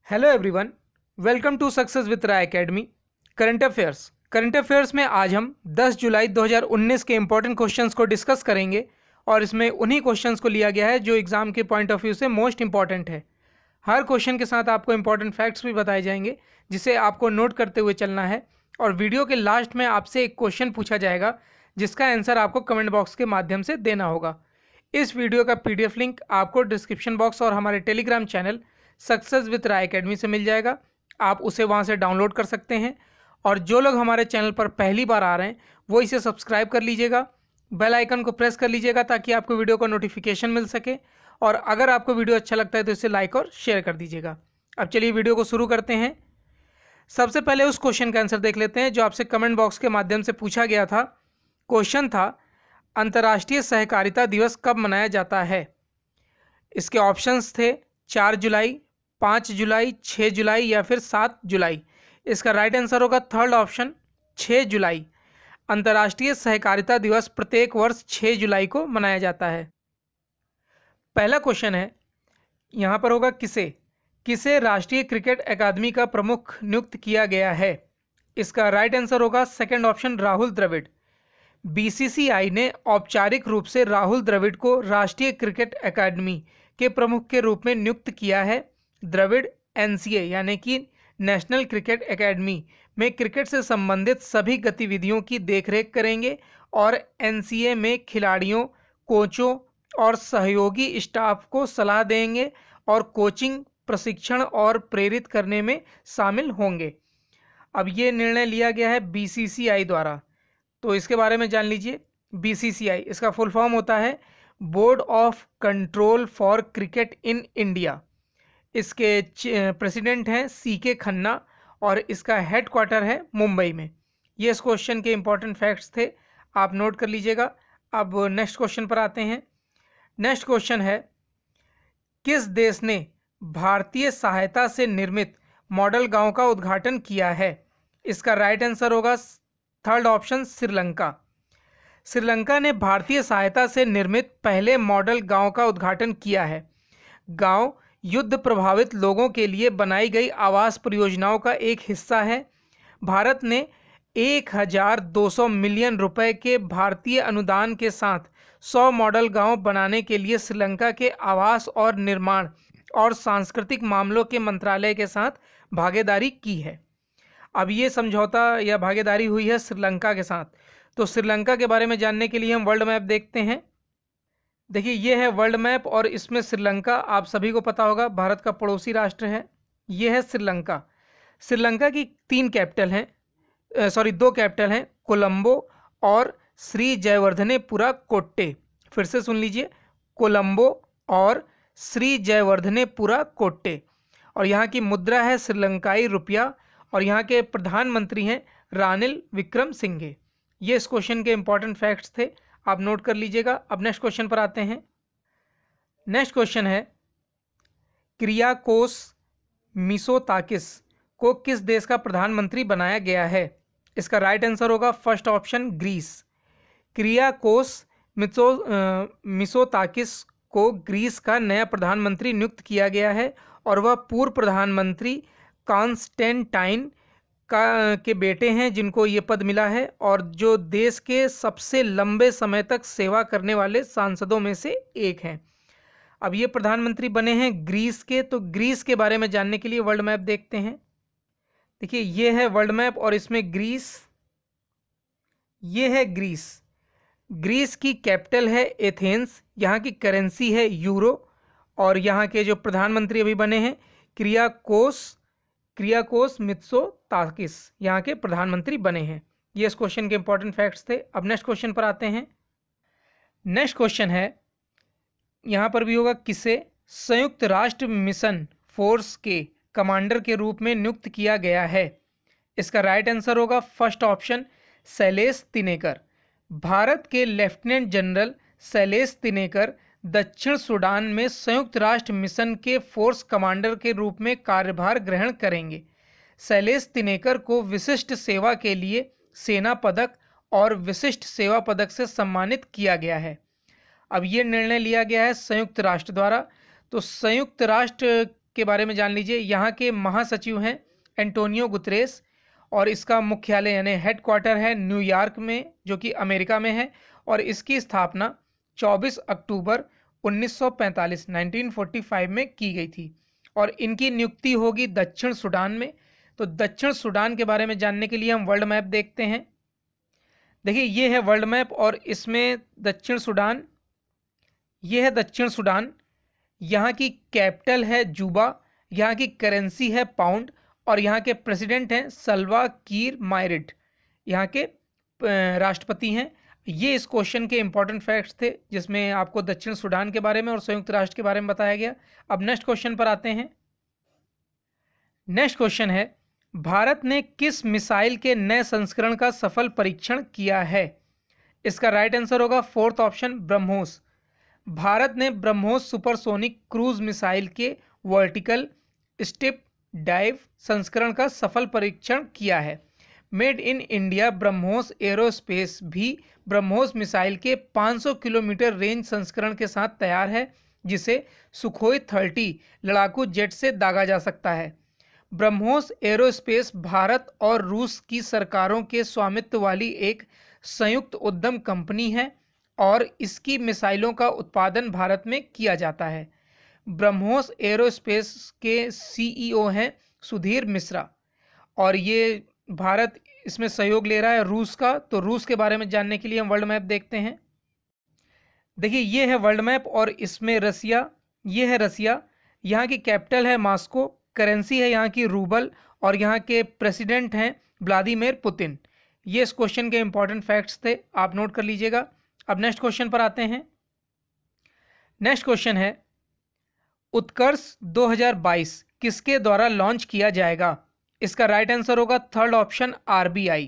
Hello everyone, welcome to success with Rai academy. Current affairs में आज हम 10 जुलाई 2019 के इंपॉर्टेंट क्वेश्चंस को डिस्कस करेंगे और इसमें उन्हीं क्वेश्चंस को लिया गया है जो एग्जाम के पॉइंट ऑफ व्यू से मोस्ट इंपॉर्टेंट है। हर क्वेश्चन के साथ आपको इंपॉर्टेंट फैक्ट्स भी बताए जाएंगे जिसे आपको नोट करते हुए चलना है और वीडियो के लास्ट में आपसे एक क्वेश्चन पूछा जाएगा जिसका आंसर आपको कमेंट बॉक्स के माध्यम से देना होगा। इस वीडियो का PDF लिंक आपको डिस्क्रिप्शन बॉक्स और हमारे Telegram channel success with Rai academy से मिल जाएगा। आप उसे वहां से डाउनलोड कर सकते हैं और जो लोग हमारे चैनल पर पहली बार आ रहे हैं वो इसे सब्सक्राइब कर लीजिएगा, बेल आइकन को प्रेस कर लीजिएगा ताकि आपको वीडियो का नोटिफिकेशन मिल सके और अगर आपको वीडियो अच्छा लगता है तो इसे लाइक और शेयर कर दीजिएगा। अब चलिए वीडियो को शुरू करते हैं। सबसे पहले उस क्वेश्चन का आंसर देख लेते हैं जो आपसे कमेंट बॉक्स के माध्यम से पूछा गया था। क्वेश्चन था, अंतर्राष्ट्रीय सहकारिता दिवस कब मनाया जाता है? इसके ऑप्शंस थे 4 जुलाई, 5 जुलाई, 6 जुलाई या फिर 7 जुलाई। इसका राइट आंसर होगा थर्ड ऑप्शन 6 जुलाई। अंतर्राष्ट्रीय सहकारिता दिवस प्रत्येक वर्ष 6 जुलाई को मनाया जाता है। पहला क्वेश्चन है यहाँ पर होगा किसे राष्ट्रीय क्रिकेट अकादमी का प्रमुख नियुक्त किया गया है? इसका राइट आंसर होगा second option Rahul Dravid. BCCI ने औपचारिक रूप से राहुल द्रविड़ को राष्ट्रीय क्रिकेट अकादमी के प्रमुख के रूप में नियुक्त किया है। द्रविड़ NCA यानी कि नेशनल क्रिकेट अकादमी में क्रिकेट से संबंधित सभी गतिविधियों की देखरेख करेंगे और NCA में खिलाड़ियों, कोचों और सहयोगी स्टाफ को सलाह देंगे और कोचिंग, प्रशिक्षण और प्रेरित करने में शामिल होंगे। अब ये निर्णय लिया गया है BCCI द्वारा, तो इसके बारे में जान लीजिए। BCCI इसका फुल फॉर्म होता है board of control for cricket in India. इसके प्रेसिडेंट हैं CK खन्ना और इसका हेडक्वार्टर है मुंबई में। ये इस क्वेश्चन के इंपॉर्टेंट फैक्ट्स थे, आप नोट कर लीजिएगा। अब नेक्स्ट क्वेश्चन पर आते हैं। नेक्स्ट क्वेश्चन है, किस देश ने भारतीय सहायता से निर्मित मॉडल गांव का उद्घाटन किया है? इसका राइट आंसर होगा थर्ड ऑप्शन श्रीलंका। श्रीलंका ने भारतीय सहायता से निर्मित पहले मॉडल गांव का उद्घाटन किया है। गांव युद्ध प्रभावित लोगों के लिए बनाई गई आवास परियोजनाओं का एक हिस्सा है। भारत ने 1200 मिलियन रुपए के भारतीय अनुदान के साथ 100 मॉडल गांव बनाने के लिए श्रीलंका के आवास और निर्माण और सांस्कृतिक मामलों के मंत्रालय के साथ भागीदारी की है। अब ये समझौता या भागीदारी हुई है श्रीलंका के साथ। तो श्रीलंका के बारे में जानने के लिए हम वर्ल्ड मैप देखते हैं। देखिए ये है वर्ल्ड मैप और इसमें श्रीलंका आप सभी को पता होगा भारत का पड़ोसी राष्ट्र है। ये है श्रीलंका। श्रीलंका की दो कैपिटल हैं, कोलंबो और श्री जयवर्धनेपुरा कोट्टे। फिर से सुन लीजिए, कोलंबो और श्री जयवर्धनेपुरा कोट्टे। और यहाँ की मुद्रा है श्रीलंकाई रुपया और यहाँ के प्रधानमंत्री हैं रानिल विक्रमसिंघे। ये इस क्वेश्चन के इंपॉर्टेंट फैक्ट्स थे, आप नोट कर लीजिएगा। अब नेक्स्ट क्वेश्चन पर आते हैं। नेक्स्ट क्वेश्चन है, किरियाकोस मिसोताकिस को किस देश का प्रधानमंत्री बनाया गया है? इसका राइट आंसर होगा first option Greece. Kyriakos Mitsotakis को ग्रीस का नया प्रधानमंत्री नियुक्त किया गया है और वह पूर्व प्रधानमंत्री कॉन्स्टेंटाइन के बेटे हैं जिनको ये पद मिला है और जो देश के सबसे लंबे समय तक सेवा करने वाले सांसदों में से एक हैं। अब ये प्रधानमंत्री बने हैं ग्रीस के, तो ग्रीस के बारे में जानने के लिए वर्ल्ड मैप देखते हैं। देखिए ये है वर्ल्ड मैप और इसमें ये है ग्रीस। ग्रीस की कैपिटल है एथेंस, यहाँ की करेंसी है यूरो और यहाँ के जो प्रधानमंत्री अभी बने हैं किरियाकोस मित्सोताकिस यहाँ के प्रधानमंत्री बने हैं। ये इस क्वेश्चन के इंपॉर्टेंट फैक्ट्स थे। अब नेक्स्ट क्वेश्चन पर आते हैं। नेक्स्ट क्वेश्चन है, यहाँ पर भी होगा, किसे संयुक्त राष्ट्र मिशन फोर्स के कमांडर के रूप में नियुक्त किया गया है? इसका राइट आंसर होगा फर्स्ट ऑप्शन शैलेश तिनेकर। भारत के लेफ्टिनेंट जनरल शैलेश तिनेकर दक्षिण सूडान में संयुक्त राष्ट्र मिशन के फोर्स कमांडर के रूप में कार्यभार ग्रहण करेंगे। शैलेश तिनेकर को विशिष्ट सेवा के लिए सेना पदक और विशिष्ट सेवा पदक से सम्मानित किया गया है। अब ये निर्णय लिया गया है संयुक्त राष्ट्र द्वारा। तो संयुक्त राष्ट्र के बारे में जान लीजिए। यहाँ के महासचिव हैं एंटोनियो गुतरेस और इसका मुख्यालय यानी हेडक्वार्टर है न्यूयॉर्क में, जो कि अमेरिका में है। और इसकी स्थापना 24 अक्टूबर 1945 1945 में की गई थी और इनकी नियुक्ति होगी दक्षिण सूडान में। तो दक्षिण सूडान के बारे में जानने के लिए हम वर्ल्ड मैप देखते हैं। देखिए ये है वर्ल्ड मैप और इसमें दक्षिण सूडान, ये है दक्षिण सूडान। यहाँ की कैपिटल है जूबा, यहाँ की करेंसी है पाउंड और यहाँ के प्रेसिडेंट हैं सल्वा कीर मायरिट, यहाँ के राष्ट्रपति हैं। ये इस क्वेश्चन के इंपॉर्टेंट फैक्ट्स थे जिसमें आपको दक्षिण सूडान के बारे में और संयुक्त राष्ट्र के बारे में बताया गया। अब नेक्स्ट क्वेश्चन पर आते हैं। नेक्स्ट क्वेश्चन है, भारत ने किस मिसाइल के नए संस्करण का सफल परीक्षण किया है? इसका राइट आंसर होगा फोर्थ ऑप्शन ब्रह्मोस। भारत ने ब्रह्मोस सुपरसोनिक क्रूज मिसाइल के वर्टिकल स्टिप डाइव संस्करण का सफल परीक्षण किया है। Made in India BrahMos aerospace भी ब्रह्मोस मिसाइल के 500 किलोमीटर रेंज संस्करण के साथ तैयार है, जिसे सुखोई 30 लड़ाकू जेट से दागा जा सकता है। ब्रह्मोस एरोस्पेस भारत और रूस की सरकारों के स्वामित्व वाली एक संयुक्त उद्यम कंपनी है और इसकी मिसाइलों का उत्पादन भारत में किया जाता है। ब्रह्मोस एरोस्पेस के सीईओ हैं सुधीर मिश्रा और ये भारत इसमें सहयोग ले रहा है रूस का। तो रूस के बारे में जानने के लिए हम वर्ल्ड मैप देखते हैं। देखिए ये है वर्ल्ड मैप और इसमें रसिया, ये है रसिया, यहाँ की कैपिटल है मॉस्को, करेंसी है यहाँ की रूबल और यहाँ के प्रेसिडेंट हैं व्लादिमीर पुतिन। ये इस क्वेश्चन के इंपॉर्टेंट फैक्ट्स थे, आप नोट कर लीजिएगा। अब नेक्स्ट क्वेश्चन पर आते हैं। नेक्स्ट क्वेश्चन है, उत्कर्ष 2022 किसके द्वारा लॉन्च किया जाएगा? इसका राइट आंसर होगा थर्ड ऑप्शन आरबीआई।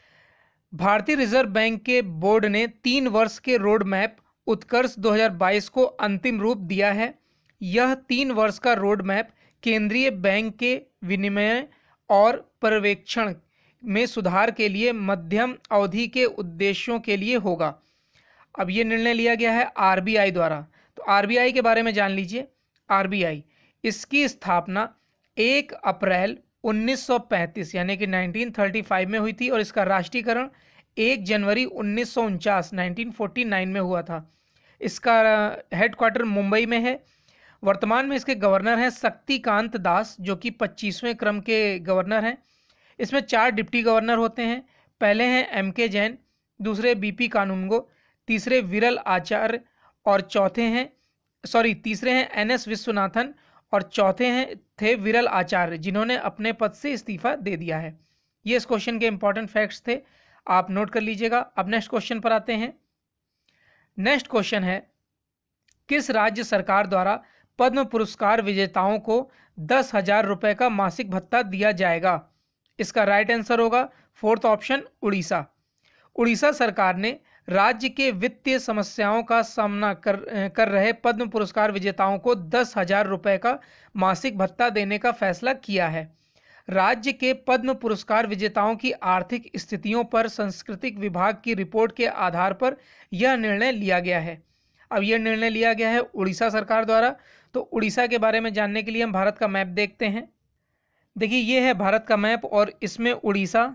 भारतीय रिजर्व बैंक के बोर्ड ने 3 वर्ष के रोड मैप उत्कर्ष 2022 को अंतिम रूप दिया है। यह 3 वर्ष का रोड मैप केंद्रीय बैंक के विनिमय और पर्यवेक्षण में सुधार के लिए मध्यम अवधि के उद्देश्यों के लिए होगा। अब ये निर्णय लिया गया है आरबीआई द्वारा। तो आरबीआई के बारे में जान लीजिए। आरबीआई, इसकी स्थापना 1 अप्रैल 1935 यानी कि 1935 में हुई थी और इसका राष्ट्रीयकरण 1 जनवरी 1949 1949 में हुआ था। इसका हेडक्वार्टर मुंबई में है। वर्तमान में इसके गवर्नर हैं शक्तिकांत दास, जो कि 25वें क्रम के गवर्नर हैं। इसमें 4 डिप्टी गवर्नर होते हैं। पहले हैं एमके जैन, दूसरे बीपी कानूनगो, तीसरे विरल आचार्य और तीसरे हैं एनएस विश्वनाथन और चौथे थे विरल आचार्य, जिन्होंने अपने पद से इस्तीफा दे दिया है। ये इस क्वेश्चन के इंपॉर्टेंट फैक्ट्स थे, आप नोट कर लीजिएगा। अब नेक्स्ट क्वेश्चन पर आते हैं। नेक्स्ट क्वेश्चन है, किस राज्य सरकार द्वारा पद्म पुरस्कार विजेताओं को 10,000 रुपये का मासिक भत्ता दिया जाएगा? इसका राइट आंसर होगा फोर्थ ऑप्शन उड़ीसा। उड़ीसा सरकार ने राज्य के वित्तीय समस्याओं का सामना कर रहे पद्म पुरस्कार विजेताओं को 10,000 रुपये का मासिक भत्ता देने का फैसला किया है। राज्य के पद्म पुरस्कार विजेताओं की आर्थिक स्थितियों पर सांस्कृतिक विभाग की रिपोर्ट के आधार पर यह निर्णय लिया गया है। अब यह निर्णय लिया गया है उड़ीसा सरकार द्वारा। तो उड़ीसा के बारे में जानने के लिए हम भारत का मैप देखते हैं। देखिए ये है भारत का मैप और इसमें उड़ीसा,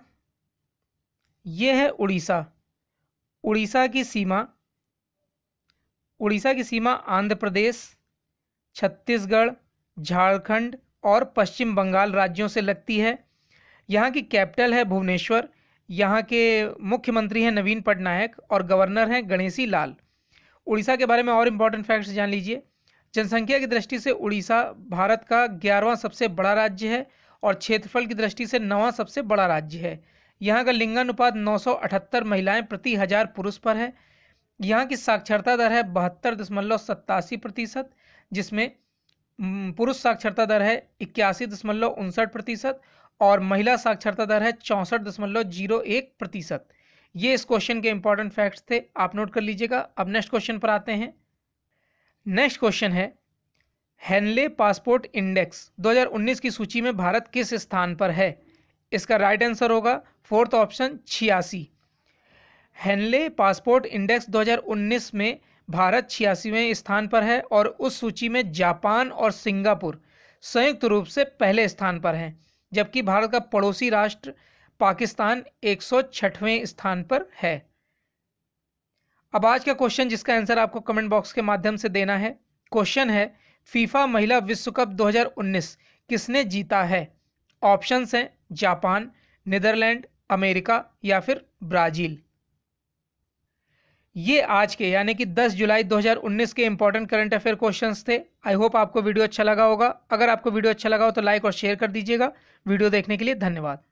ये है उड़ीसा। उड़ीसा की सीमा आंध्र प्रदेश, छत्तीसगढ़, झारखंड और पश्चिम बंगाल राज्यों से लगती है। यहाँ की कैपिटल है भुवनेश्वर। यहाँ के मुख्यमंत्री हैं नवीन पटनायक और गवर्नर हैं गणेशी लाल। उड़ीसा के बारे में और इम्पॉर्टेंट फैक्ट्स जान लीजिए। जनसंख्या की दृष्टि से उड़ीसा भारत का 11वां सबसे बड़ा राज्य है और क्षेत्रफल की दृष्टि से 9वां सबसे बड़ा राज्य है। यहाँ का लिंगानुपात 978 महिलाएं प्रति 1000 पुरुष पर है। यहाँ की साक्षरता दर है 72.87%, जिसमें पुरुष साक्षरता दर है 81.59% और महिला साक्षरता दर है 64.01%। ये इस क्वेश्चन के इंपॉर्टेंट फैक्ट्स थे, आप नोट कर लीजिएगा। अब नेक्स्ट क्वेश्चन पर आते हैं। नेक्स्ट क्वेश्चन है, हेनले पासपोर्ट इंडेक्स 2019 की सूची में भारत किस स्थान पर है? इसका राइट आंसर होगा fourth option 86। Henley passport index 2019 में भारत 86वें स्थान पर है और उस सूची में जापान और सिंगापुर संयुक्त रूप से पहले स्थान पर हैं, जबकि भारत का पड़ोसी राष्ट्र पाकिस्तान 106वें स्थान पर है। अब आज का क्वेश्चन जिसका आंसर आपको कमेंट बॉक्स के माध्यम से देना है। क्वेश्चन है, फीफा महिला विश्व कप 2019 किसने जीता है? ऑप्शंस हैं जापान, नीदरलैंड, अमेरिका या फिर ब्राजील। ये आज के यानी कि 10 जुलाई 2019 के इंपॉर्टेंट करंट अफेयर क्वेश्चंस थे। आई होप आपको वीडियो अच्छा लगा होगा। अगर आपको वीडियो अच्छा लगा हो तो लाइक और शेयर कर दीजिएगा। वीडियो देखने के लिए धन्यवाद।